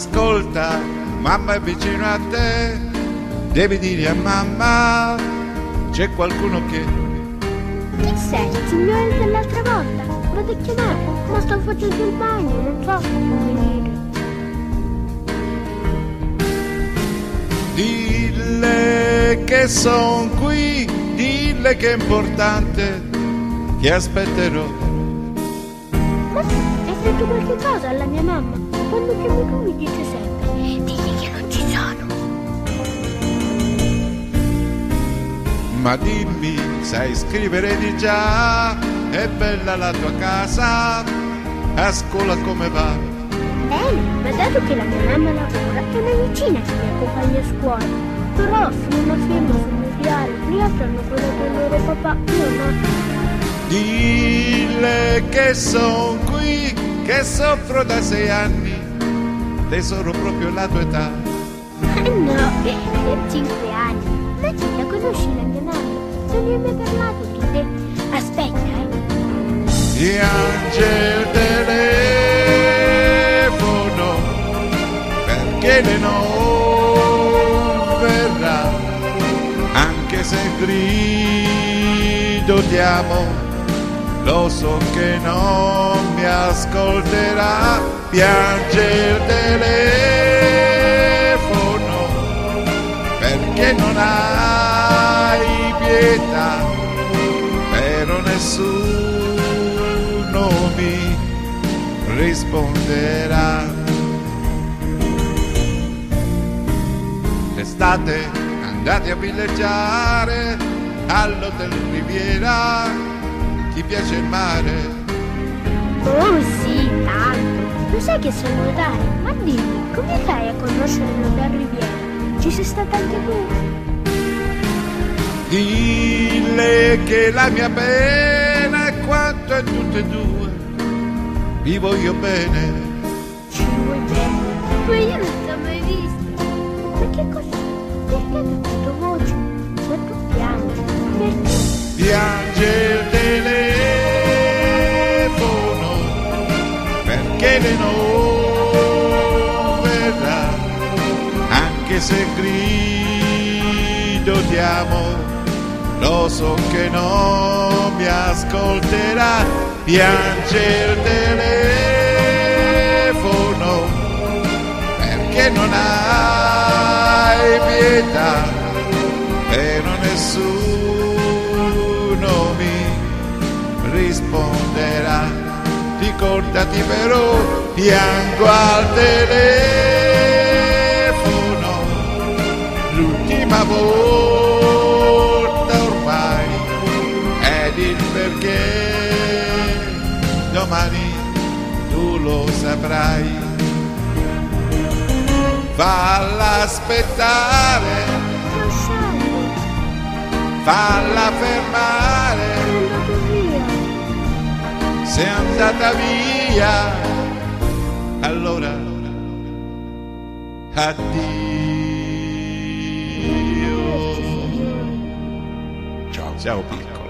Ascolta, mamma è vicino a te, devi dire a mamma, c'è qualcuno che... Chi sei? Il signore dell'altra volta? Vado a chiamarlo, ma sto facendo il bagno, non so come venire. Dille che son qui, dille che è importante, che aspetterò. Ma hai detto qualche cosa alla mia mamma? Quando chiamo lui mi dice sempre, digli che non ci sono. Ma dimmi, sai scrivere di già? È bella la tua casa, a scuola come va? Bene, ma dato che la mia mamma lavora, è una vicina che mi accompagna a scuola. Però sono una firma sul mio diario, gli altri hanno quello del loro papà, io no. Dille che son qui, che soffro da 6 anni, tesoro proprio la tua età. No, per 5 anni. Ma tu la conosci la mia mamma? Non mi hai mai parlato di te. Aspetta, Piange il telefono perché lei non verrà, anche se grido ti amo, lo so che non mi ascolterà. Piange il telefono perché non hai pietà, però nessuno mi risponderà. L'estate andate a villeggiare all'Hotel Riviera, ti piace il mare? oh sì, tanto. Lo sai che so nuotare? Ma dimmi, come fai a conoscere l'Hotel Riviera? Ci sei stata anche tu? Dille che la mia pena è quanto è tutte e due, vi voglio bene. Ci vuoi bene? Ma io non ti ho mai visto. Ma che cos'è? Perché hai detto voce? Ma tu piangi. Perché? Piange il telefono perché lei non verrà, anche se grido ti amo, lo so che non mi ascolterà. Piange il telefono perché non hai pietà, però nessuno mi risponderà. Ricordati però, piango al telefono, l'ultima volta ormai, ed il perché domani tu lo saprai. Falla aspettare, Lasciarmi. falla fermare, Sono andato via. sei andata via, allora addio. Ciao, ciao piccolo.